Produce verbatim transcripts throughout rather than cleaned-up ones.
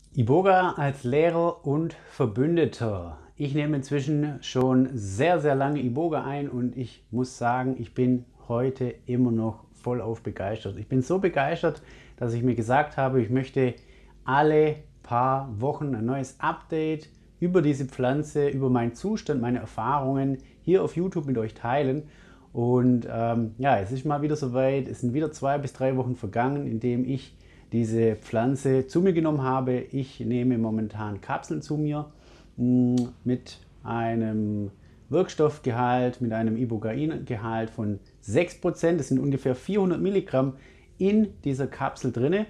Iboga als Lehrer und Verbündeter. Ich nehme inzwischen schon sehr, sehr lange Iboga ein und ich muss sagen, ich bin heute immer noch vollauf begeistert. Ich bin so begeistert, dass ich mir gesagt habe, ich möchte alle paar Wochen ein neues Update über diese Pflanze, über meinen Zustand, meine Erfahrungen hier auf YouTube mit euch teilen. Und ähm, ja, es ist mal wieder soweit. Es sind wieder zwei bis drei Wochen vergangen, in dem ich diese Pflanze zu mir genommen habe. Ich nehme momentan Kapseln zu mir mh, mit einem Wirkstoffgehalt, mit einem Ibogain-Gehalt von sechs Prozent. Das sind ungefähr vierhundert Milligramm in dieser Kapsel drin.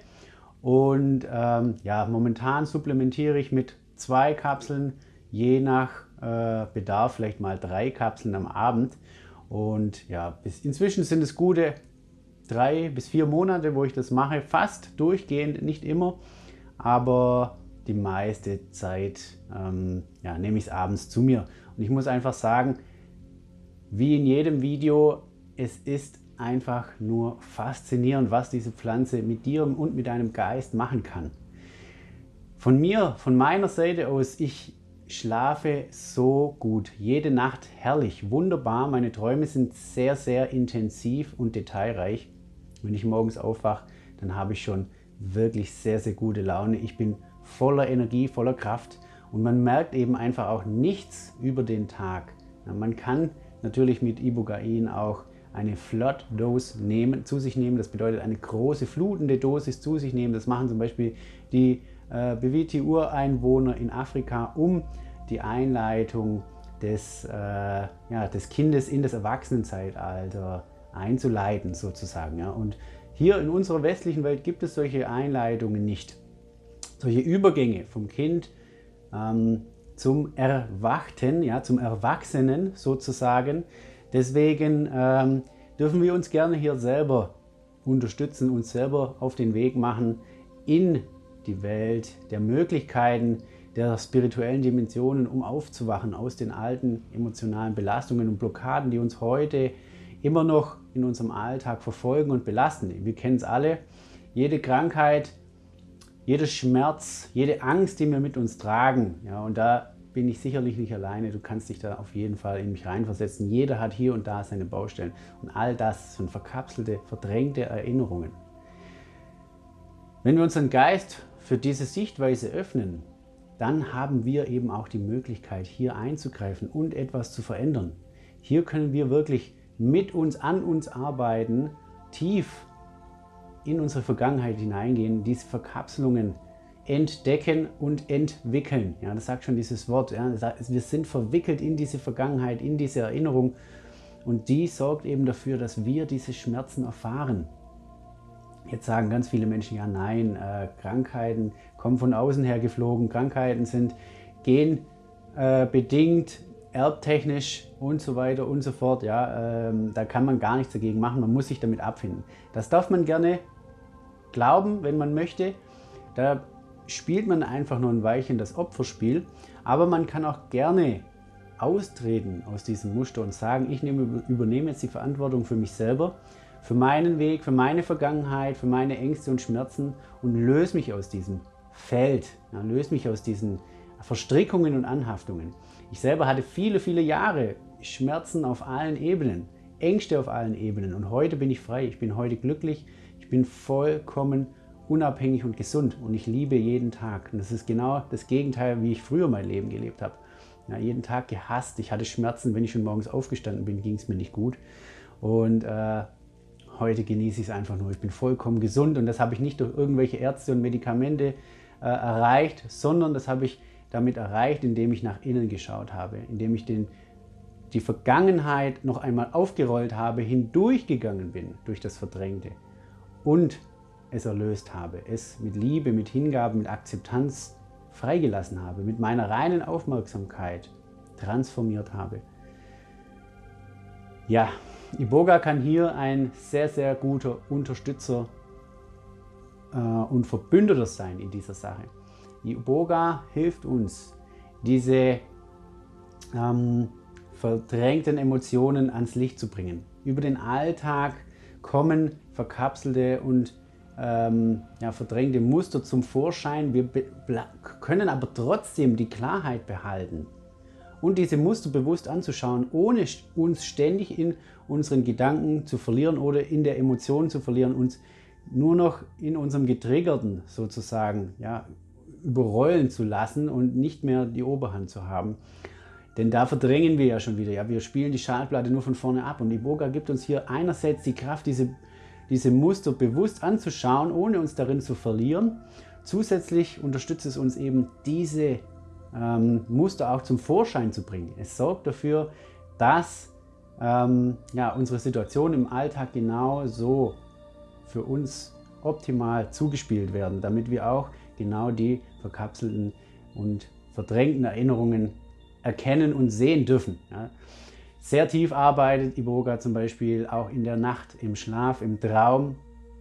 Und ähm, ja, momentan supplementiere ich mit zwei Kapseln, je nach äh, Bedarf vielleicht mal drei Kapseln am Abend. Und ja, bis inzwischen sind es gute drei bis vier Monate, wo ich das mache, fast durchgehend, nicht immer, aber die meiste Zeit ähm, ja, nehme ich es abends zu mir. Und ich muss einfach sagen, wie in jedem Video, es ist einfach nur faszinierend, was diese Pflanze mit dir und mit deinem Geist machen kann. Von mir, von meiner Seite aus, ich schlafe so gut, jede Nacht herrlich, wunderbar. Meine Träume sind sehr, sehr intensiv und detailreich. Wenn ich morgens aufwache, dann habe ich schon wirklich sehr, sehr gute Laune. Ich bin voller Energie, voller Kraft und man merkt eben einfach auch nichts über den Tag. Man kann natürlich mit Ibogain auch eine Flood Dose nehmen, zu sich nehmen. Das bedeutet eine große flutende Dosis zu sich nehmen. Das machen zum Beispiel die äh, Bwiti-Ureinwohner in Afrika, um die Einleitung des, äh, ja, des Kindes in das Erwachsenenzeitalter einzuleiten sozusagen. Ja. Und hier in unserer westlichen Welt gibt es solche Einleitungen nicht. Solche Übergänge vom Kind ähm, zum Erwachten, ja, zum Erwachsenen sozusagen. Deswegen ähm, dürfen wir uns gerne hier selber unterstützen, uns selber auf den Weg machen in die Welt der Möglichkeiten, der spirituellen Dimensionen, um aufzuwachen aus den alten emotionalen Belastungen und Blockaden, die uns heute immer noch in unserem Alltag verfolgen und belasten. Wir kennen es alle, jede Krankheit, jeder Schmerz, jede Angst, die wir mit uns tragen. Ja, und da bin ich sicherlich nicht alleine, du kannst dich da auf jeden Fall in mich reinversetzen. Jeder hat hier und da seine Baustellen und all das sind verkapselte, verdrängte Erinnerungen. Wenn wir unseren Geist für diese Sichtweise öffnen, dann haben wir eben auch die Möglichkeit, hier einzugreifen und etwas zu verändern. Hier können wir wirklich mit uns, an uns arbeiten, tief in unsere Vergangenheit hineingehen, diese Verkapselungen entdecken und entwickeln. Ja, das sagt schon dieses Wort. Ja, wir sind verwickelt in diese Vergangenheit, in diese Erinnerung und die sorgt eben dafür, dass wir diese Schmerzen erfahren. Jetzt sagen ganz viele Menschen, ja nein, äh, Krankheiten kommen von außen her geflogen, Krankheiten sind genbedingt, äh, erbtechnisch und so weiter und so fort. Ja, ähm, da kann man gar nichts dagegen machen, man muss sich damit abfinden. Das darf man gerne glauben, wenn man möchte. Da spielt man einfach nur ein Weilchen das Opferspiel, aber man kann auch gerne austreten aus diesem Muster und sagen, ich nehme, übernehme jetzt die Verantwortung für mich selber, für meinen Weg, für meine Vergangenheit, für meine Ängste und Schmerzen und löse mich aus diesem Feld, ja, löse mich aus diesen Verstrickungen und Anhaftungen. Ich selber hatte viele, viele Jahre Schmerzen auf allen Ebenen, Ängste auf allen Ebenen und heute bin ich frei, ich bin heute glücklich, ich bin vollkommen unabhängig und gesund und ich liebe jeden Tag. Und das ist genau das Gegenteil, wie ich früher mein Leben gelebt habe. Ja, jeden Tag gehasst, ich hatte Schmerzen, wenn ich schon morgens aufgestanden bin, ging es mir nicht gut und äh, heute genieße ich es einfach nur. Ich bin vollkommen gesund und das habe ich nicht durch irgendwelche Ärzte und Medikamente äh, erreicht, sondern das habe ich damit erreicht, indem ich nach innen geschaut habe, indem ich den, die Vergangenheit noch einmal aufgerollt habe, hindurchgegangen bin durch das Verdrängte und es erlöst habe, es mit Liebe, mit Hingabe, mit Akzeptanz freigelassen habe, mit meiner reinen Aufmerksamkeit transformiert habe. Ja, Iboga kann hier ein sehr, sehr guter Unterstützer äh, und Verbündeter sein in dieser Sache. Iboga hilft uns, diese ähm, verdrängten Emotionen ans Licht zu bringen. Über den Alltag kommen verkapselte und ähm, ja, verdrängte Muster zum Vorschein. Wir können aber trotzdem die Klarheit behalten und diese Muster bewusst anzuschauen, ohne uns ständig in unseren Gedanken zu verlieren oder in der Emotion zu verlieren, uns nur noch in unserem Getriggerten sozusagen ja, überrollen zu lassen und nicht mehr die Oberhand zu haben. Denn da verdrängen wir ja schon wieder. Ja? Wir spielen die Schallplatte nur von vorne ab. Und Iboga gibt uns hier einerseits die Kraft, diese, diese Muster bewusst anzuschauen, ohne uns darin zu verlieren. Zusätzlich unterstützt es uns eben, diese ähm, Muster auch zum Vorschein zu bringen. Es sorgt dafür, dass ähm, ja, unsere Situation im Alltag genau so für uns optimal zugespielt werden, damit wir auch genau die verkapselten und verdrängten Erinnerungen erkennen und sehen dürfen. Ja. Sehr tief arbeitet Iboga zum Beispiel auch in der Nacht, im Schlaf, im Traum.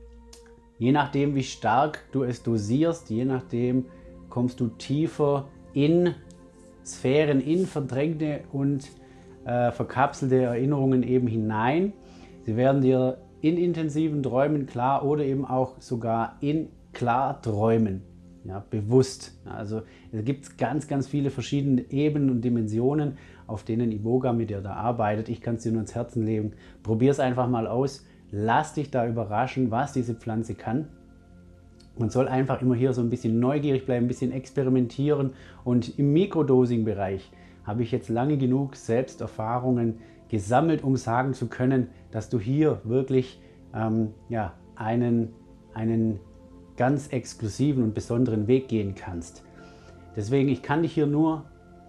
Je nachdem, wie stark du es dosierst, je nachdem kommst du tiefer in Sphären, in verdrängte und äh, verkapselte Erinnerungen eben hinein. Sie werden dir in intensiven Träumen klar oder eben auch sogar in Klarträumen, ja, bewusst. Also es gibt ganz, ganz viele verschiedene Ebenen und Dimensionen, auf denen Iboga mit dir da arbeitet. Ich kann es dir nur ins Herzen legen. Probier es einfach mal aus. Lass dich da überraschen, was diese Pflanze kann. Man soll einfach immer hier so ein bisschen neugierig bleiben, ein bisschen experimentieren. Und im Mikrodosing-Bereich habe ich jetzt lange genug Selbsterfahrungen gesammelt, um sagen zu können, dass du hier wirklich ähm, ja, einen, einen ganz exklusiven und besonderen Weg gehen kannst. Deswegen, ich kann dich hier nur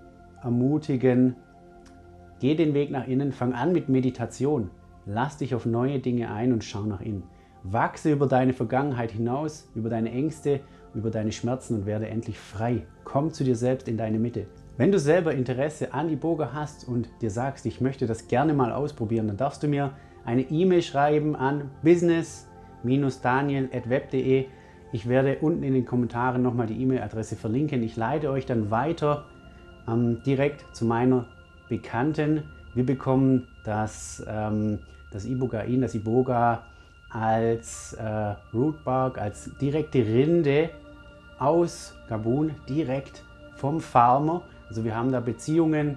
ermutigen, geh den Weg nach innen, fang an mit Meditation, lass dich auf neue Dinge ein und schau nach innen. Wachse über deine Vergangenheit hinaus, über deine Ängste, über deine Schmerzen und werde endlich frei. Komm zu dir selbst in deine Mitte. Wenn du selber Interesse an Iboga hast und dir sagst, ich möchte das gerne mal ausprobieren, dann darfst du mir eine E-Mail schreiben an business Bindestrich daniel at web punkt de. Ich werde unten in den Kommentaren nochmal die E-Mail-Adresse verlinken. Ich leite euch dann weiter ähm, direkt zu meiner Bekannten. Wir bekommen das, ähm, das Ibogain, das Iboga als äh, Rootbark, als direkte Rinde aus Gabun, direkt vom Farmer. Also wir haben da Beziehungen,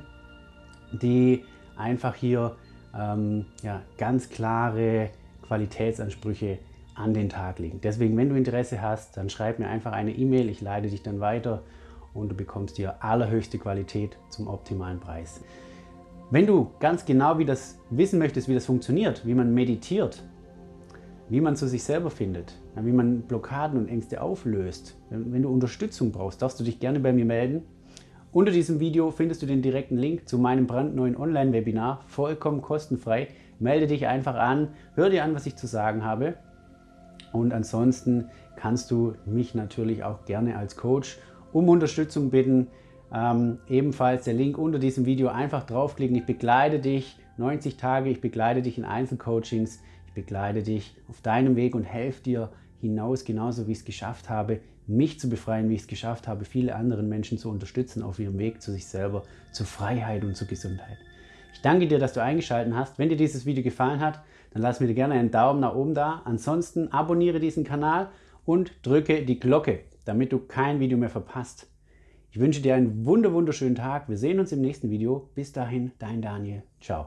die einfach hier ähm, ja, ganz klare Qualitätsansprüche an den Tag legen. Deswegen, wenn du Interesse hast, dann schreib mir einfach eine E-Mail, ich leite dich dann weiter und du bekommst hier allerhöchste Qualität zum optimalen Preis. Wenn du ganz genau wie das wissen möchtest, wie das funktioniert, wie man meditiert, wie man zu sich selber findet, wie man Blockaden und Ängste auflöst, wenn du Unterstützung brauchst, darfst du dich gerne bei mir melden. Unter diesem Video findest du den direkten Link zu meinem brandneuen Online-Webinar, vollkommen kostenfrei. Melde dich einfach an, hör dir an, was ich zu sagen habe. Und ansonsten kannst du mich natürlich auch gerne als Coach um Unterstützung bitten. Ähm, ebenfalls der Link unter diesem Video, einfach draufklicken. Ich begleite dich neunzig Tage, ich begleite dich in Einzelcoachings, ich begleite dich auf deinem Weg und helfe dir hinaus, genauso wie ich es geschafft habe, mich zu befreien, wie ich es geschafft habe, viele andere Menschen zu unterstützen auf ihrem Weg zu sich selber, zur Freiheit und zur Gesundheit. Ich danke dir, dass du eingeschaltet hast. Wenn dir dieses Video gefallen hat, dann lass mir gerne einen Daumen nach oben da. Ansonsten abonniere diesen Kanal und drücke die Glocke, damit du kein Video mehr verpasst. Ich wünsche dir einen wunder wunderschönen Tag. Wir sehen uns im nächsten Video. Bis dahin, dein Daniel. Ciao.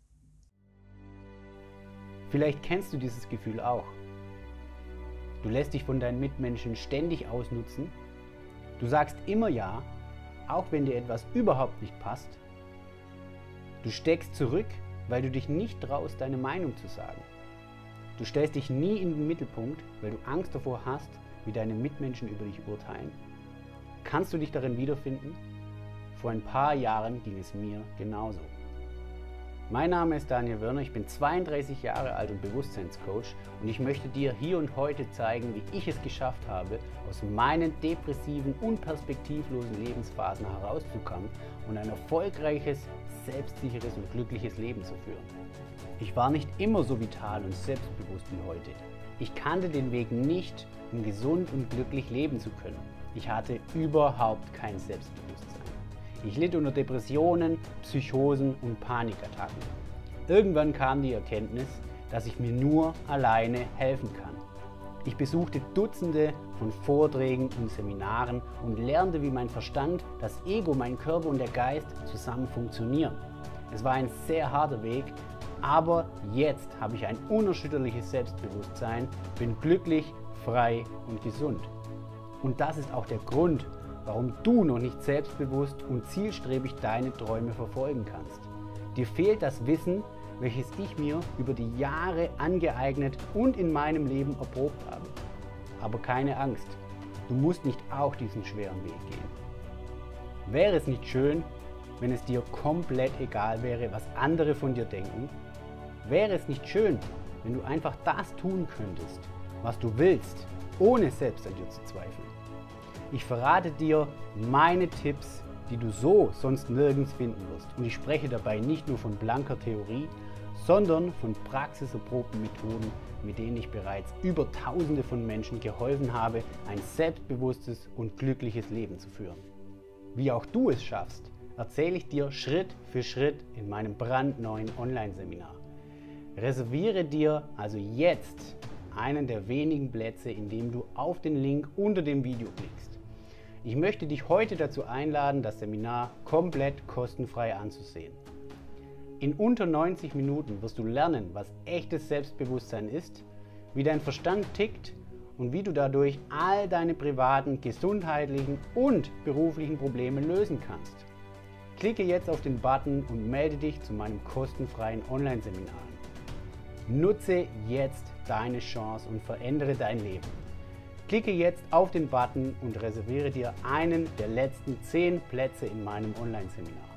Vielleicht kennst du dieses Gefühl auch. Du lässt dich von deinen Mitmenschen ständig ausnutzen. Du sagst immer ja, auch wenn dir etwas überhaupt nicht passt. Du steckst zurück, weil du dich nicht traust, deine Meinung zu sagen. Du stellst dich nie in den Mittelpunkt, weil du Angst davor hast, wie deine Mitmenschen über dich urteilen. Kannst du dich darin wiederfinden? Vor ein paar Jahren ging es mir genauso. Mein Name ist Daniel Wörner, ich bin zweiunddreißig Jahre alt und Bewusstseinscoach und ich möchte dir hier und heute zeigen, wie ich es geschafft habe, aus meinen depressiven und perspektivlosen Lebensphasen herauszukommen und ein erfolgreiches, selbstsicheres und glückliches Leben zu führen. Ich war nicht immer so vital und selbstbewusst wie heute. Ich kannte den Weg nicht, um gesund und glücklich leben zu können. Ich hatte überhaupt kein Selbstbewusstsein. Ich litt unter Depressionen, Psychosen und Panikattacken. Irgendwann kam die Erkenntnis, dass ich mir nur alleine helfen kann. Ich besuchte Dutzende von Vorträgen und Seminaren und lernte, wie mein Verstand, das Ego, mein Körper und der Geist zusammen funktionieren. Es war ein sehr harter Weg, aber jetzt habe ich ein unerschütterliches Selbstbewusstsein, bin glücklich, frei und gesund. Und das ist auch der Grund, warum du noch nicht selbstbewusst und zielstrebig deine Träume verfolgen kannst. Dir fehlt das Wissen, welches ich mir über die Jahre angeeignet und in meinem Leben erprobt habe. Aber keine Angst, du musst nicht auch diesen schweren Weg gehen. Wäre es nicht schön, wenn es dir komplett egal wäre, was andere von dir denken? Wäre es nicht schön, wenn du einfach das tun könntest, was du willst, ohne selbst an dir zu zweifeln? Ich verrate dir meine Tipps, die du so sonst nirgends finden wirst. Und ich spreche dabei nicht nur von blanker Theorie, sondern von praxiserprobten Methoden, mit denen ich bereits über Tausende von Menschen geholfen habe, ein selbstbewusstes und glückliches Leben zu führen. Wie auch du es schaffst, erzähle ich dir Schritt für Schritt in meinem brandneuen Online-Seminar. Reserviere dir also jetzt einen der wenigen Plätze, indem du auf den Link unter dem Video klickst. Ich möchte dich heute dazu einladen, das Seminar komplett kostenfrei anzusehen. In unter neunzig Minuten wirst du lernen, was echtes Selbstbewusstsein ist, wie dein Verstand tickt und wie du dadurch all deine privaten, gesundheitlichen und beruflichen Probleme lösen kannst. Klicke jetzt auf den Button und melde dich zu meinem kostenfreien Online-Seminar an. Nutze jetzt deine Chance und verändere dein Leben. Klicke jetzt auf den Button und reserviere dir einen der letzten zehn Plätze in meinem Online-Seminar.